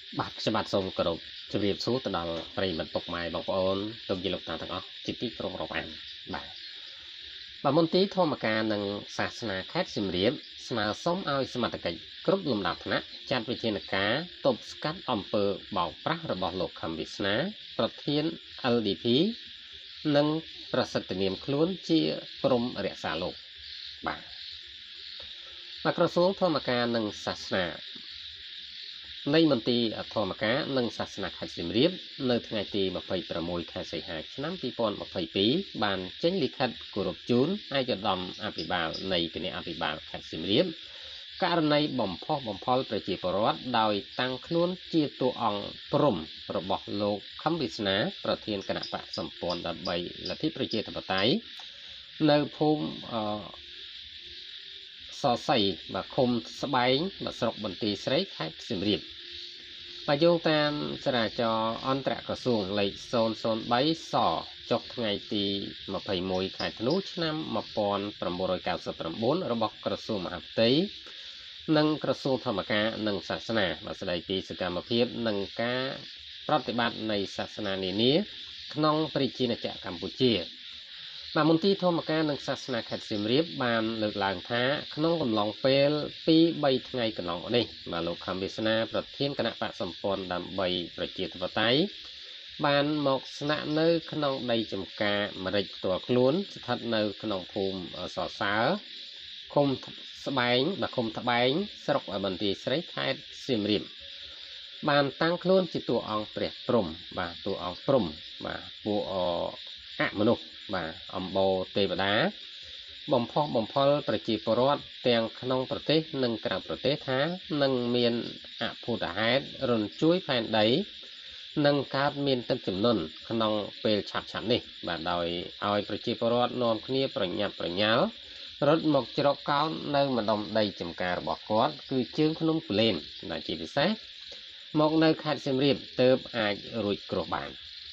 បាទខ្ញុំបាទសូមគោរពជម្រាបសួរទៅដល់ប្រិយមិត្តពុកម៉ែបងប្អូនទុកជាលោកតាទាំងអស់ជាទីគោរពរាប់អានបាទមន្ទីរធម្មការនិងសាសនាខេត្តសៀមរាបស្នើសុំឲ្យសមត្ថកិច្ចគ្រប់លំដាប់ថ្នាក់ចាត់វិធានការទប់ស្កាត់អំពើបោកប្រាស់របស់លោកខឹមវាសនាប្រធាន LDP និងប្រសិទ្ធនាមខ្លួនជាព្រំរក្សាលោកបាទក្រសួងធម្មការនិងសាសនានៃមន្ទីរធម្មការនិងសាសនាខេត្តសៀមរាបនៅថ្ងៃទី26ខែសីហាឆ្នាំ2022បានចេញលិខិតគោរពជូនឯកឧត្តមអភិបាលនៃគណៈអភិបាលខេត្តសៀមរាបករណីបំផុសបំផុលប្រជាពលរដ្ឋដោយតាំងខ្លួនជាតួអង្គព្រំរបស់លោកខឹមវាសនាប្រធានគណៈបកសម្ព័ន្ធដើម្បីលទ្ធិប្រជាធិបតេយ្យនៅភូមិសសៃបាទឃុំស្បែងបាទស្រុកបន្ទាយស្រីខេត្តសៀមរាបបាទយោងតាមចរាចរណ៍អន្តរក្រសួងលេខ003សចុះថ្ងៃទី21ខែធ្នូឆ្នាំ1999របស់ក្រសួងមហាផ្ទៃនិងក្រសួងធម្មការនិងសាសនាបាទស្ដីពីសកម្មភាពនិងការប្រតិបត្តិនៃសាសនានានាក្នុងប្រជាណាចក្រកម្ពុជាបាទមន្ទីរធម្មការនិងសាសនាខេត្តសៀមរាបបានលើកឡើងថាក្នុងកំឡុងពេល2-3ថ្ងៃកន្លងនេះបាទលោកខឹមវាសនាប្រធានគណៈបកសម្ព័ន្ធដើម្បីប្រជាធិបតេយ្យបានមកស្នាក់នៅក្នុងដីចម្ការម្រេចផ្ទាល់ខ្លួនស្ថិតនៅក្នុងភូមិសសើឃុំស្បែងបាទឃុំត្បែងស្រុកបន្ទាយស្រីខេត្តសៀមរាបបានតាំងខ្លួនជាតួអង្គព្រះព្រំបាទតួអង្គព្រំបាទពួកអមនុស្សបាទអំបូរទេវតាបំផុសបំផុលប្រជាពលរដ្ឋទាំងក្នុងប្រទេសនិងក្រៅប្រទេសថានឹងមានអភូតហេតុរញ្ជួយផែនដីនិងកើតមានទឹកជំនន់ក្នុងពេលឆាប់នេះបាទដោយឲ្យប្រជាពលរដ្ឋនាំគ្នាប្រញាប់ប្រញាល់រត់មកជ្រកកោននៅម្ដុំដីចម្ការរបស់គាត់គឺជើងភ្នំគូលែនដែលជាពិសេសមកនៅខេត្តសៀមរាបទើបអាចរួចគ្រោះបាន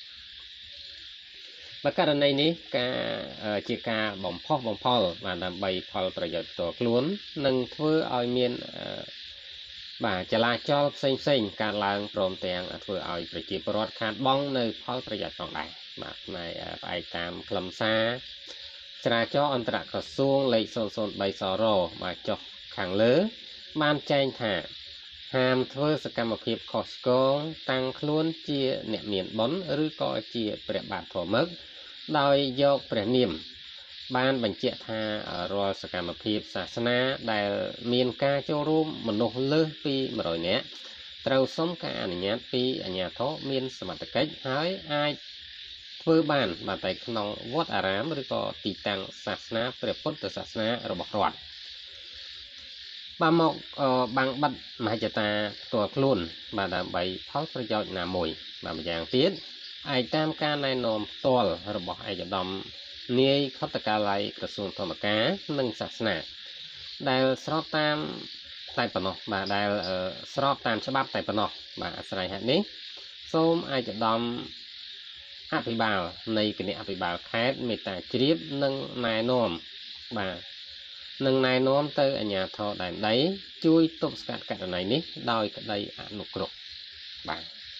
បាទករណីនេះជាការបំផុសបំផុលបាទដើម្បីផលប្រយោជន៍ផ្ទាល់ខ្លួននិងធ្វើឲ្យមានបាទចលាចលផ្សេងកើតឡើងព្រមទាំងធ្វើឲ្យប្រជាពលរដ្ឋខាតបង់នៅផលប្រយោជន៍ផងដែរបាទផ្នែកផ្អែកតាមខ្លឹមសារចរាចរណ៍អន្តរក្រសួងលេខ003សរបាទចុះខាងលើបានចែងថាហាមធ្វើសកម្មភាពខុសឆ្គងតាំងខ្លួនជាអ្នកមានបុណ្យឬក៏ជាព្រះបាទធម្មឹកដោយយកព្រះនាមបានបញ្ជាក់ថារាល់សកម្មភាពសាសនាដែលមានការចូលរួមមនុស្សលើសពី100នាក់ត្រូវសុំការអនុញ្ញាតពីអាជ្ញាធរមានសមត្ថកិច្ចហើយអាចធ្វើបានបាទតែក្នុងវត្តអារាមឬក៏ទីតាំងសាសនាព្រះពុទ្ធសាសនារបស់រដ្ឋបាទមកបាំងបិទមហិច្ឆតាផ្ទាល់ខ្លួនបាទដើម្បីផលប្រយោជន៍ណាមួយបាទម្យ៉ាងទៀតឯកតាមការណែនាំផ្ទាល់របស់ឯកឧត្តមនាយខុទ្ទកាល័យក្រសួងធម្មការនិងសាសនាដែលស្របតាមតែប៉ុណ្ណោះបាទដែលស្របតាមច្បាប់តែប៉ុណ្ណោះបាទអាស្រ័យហេតុនេះសូមឯកឧត្តមអភិបាលនៃគណៈអភិបាលខេត្តមេត្តាជ្រាបនិងណែនាំបាទនឹងណែនាំទៅអាជ្ញាធរដែនដីជួយទប់ស្កាត់ករណីនេះដោយក្តីអនុគ្រោះបាទ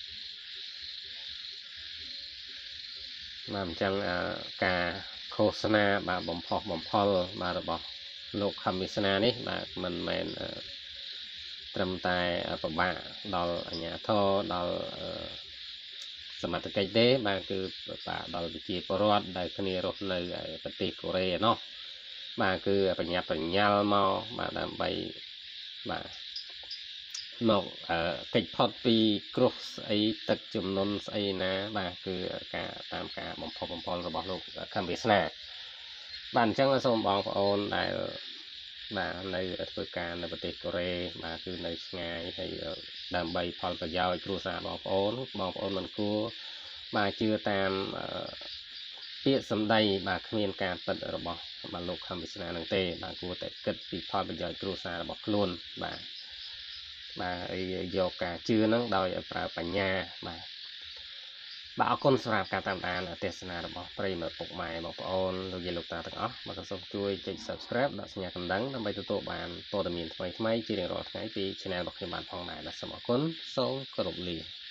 អញ្ចឹងការឃោសនាបាទបំផុសបំផុលបាទរបស់លោកខឹមវាសនានេះបាទមិនមែនត្រឹមតែពិបាកដល់អាជ្ញាធរដល់សមត្ថកិច្ចទេបាទគឺពិបាកដល់ប្រជាពលរដ្ឋដែលគ្នារស់នៅប្រទេសកូរ៉េឯណោះបាទគឺបញ្ញាប់បញ្ញាល់មកបាទដើម្បីបាទមកកិច្ចផុតពីគ្រោះស្អីទឹកជំនន់ស្អីណាបាទគឺការតាមការបំផុសបំផុលរបស់លោកខឹមវាសនាបាទអញ្ចឹងសូមបងប្អូនដែលបាទនៅធ្វើការនៅប្រទេសកូរ៉េបាទគឺនៅឆ្ងាយហើយដើម្បីផលប្រយោជន៍គ្រួសារបងប្អូនមិនគួរបាទជឿតាមពាក្យសម្ដីបាទគ្មានការពិតរបស់បាទលោកខឹមវាសនានឹងទេបាទគួរតែគិតពីផលប្រយោជន៍គ្រួសាររបស់ខ្លួនបាទយកការជឿនឹងដោយប្រើបញ្ញាបាទបាទអរគុណសម្រាប់ការតាមដានទេសនារបស់ប្រិយមិត្តពុកម៉ែបងប្អូនលោកយាយលោកតាទាំងអស់បាទក៏សូមជួយចុច Subscribe ដាក់សញ្ញាកណ្ដឹងដើម្បីទទួលបានព័ត៌មានថ្មីៗជារៀងរាល់ថ្ងៃពី Channel របស់ខ្ញុំបានផងដែរបាទសូមអរគុណសូមគោរពលា